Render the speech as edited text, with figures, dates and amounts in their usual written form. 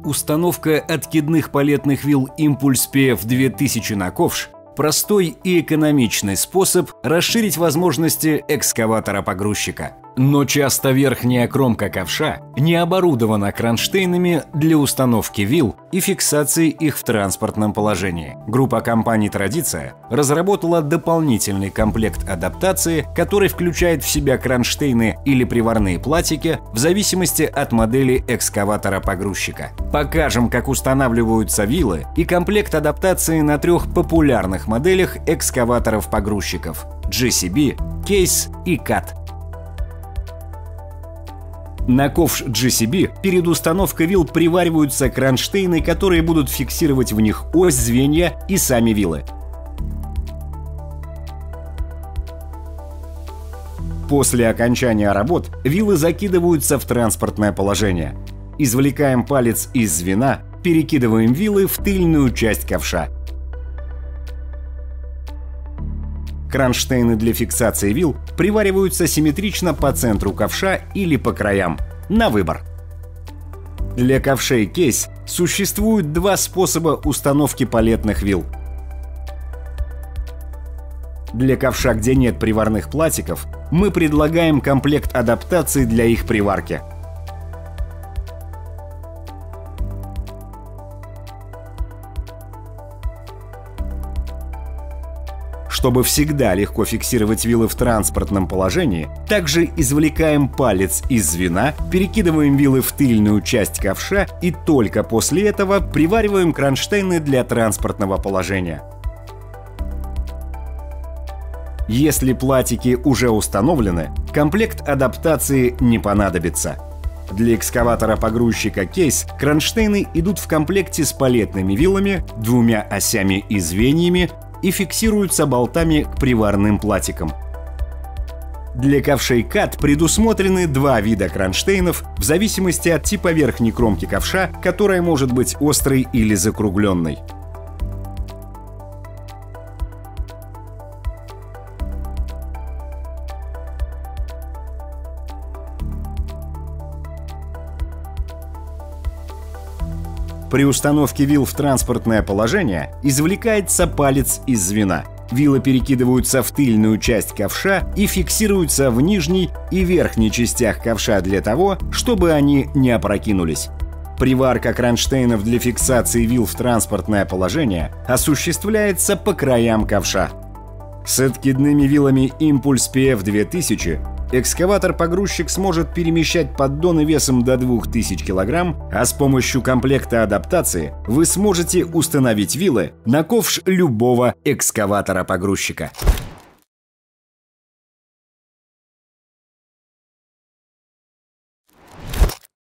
Установка откидных палетных вил Impulse PF 2000 на ковш – простой и экономичный способ расширить возможности экскаватора-погрузчика. Но часто верхняя кромка ковша не оборудована кронштейнами для установки вил и фиксации их в транспортном положении. Группа компаний «Традиция» разработала дополнительный комплект адаптации, который включает в себя кронштейны или приварные платики в зависимости от модели экскаватора-погрузчика. Покажем, как устанавливаются вилы и комплект адаптации на 3 популярных моделях экскаваторов-погрузчиков – JCB, Case и CAT. На ковш JCB перед установкой вил привариваются кронштейны, которые будут фиксировать в них ось, звенья и сами вилы. После окончания работ вилы закидываются в транспортное положение. Извлекаем палец из звена, перекидываем вилы в тыльную часть ковша. Кронштейны для фиксации вил привариваются симметрично по центру ковша или по краям, на выбор. Для ковшей Case существует 2 способа установки палетных вил. Для ковша, где нет приварных платиков, мы предлагаем комплект адаптации для их приварки. Чтобы всегда легко фиксировать вилы в транспортном положении, также извлекаем палец из звена, перекидываем вилы в тыльную часть ковша и только после этого привариваем кронштейны для транспортного положения. Если платики уже установлены, комплект адаптации не понадобится. Для экскаватора-погрузчика Case кронштейны идут в комплекте с палетными вилами, 2 осями и звеньями и фиксируются болтами к приварным платикам. Для ковшей CAT предусмотрены 2 вида кронштейнов в зависимости от типа верхней кромки ковша, которая может быть острой или закругленной. При установке вил в транспортное положение извлекается палец из звена. Вилы перекидываются в тыльную часть ковша и фиксируются в нижней и верхней частях ковша для того, чтобы они не опрокинулись. Приварка кронштейнов для фиксации вил в транспортное положение осуществляется по краям ковша. С откидными вилами Impulse PF 2000 экскаватор-погрузчик сможет перемещать поддоны весом до 2000 кг, а с помощью комплекта адаптации вы сможете установить вилы на ковш любого экскаватора-погрузчика.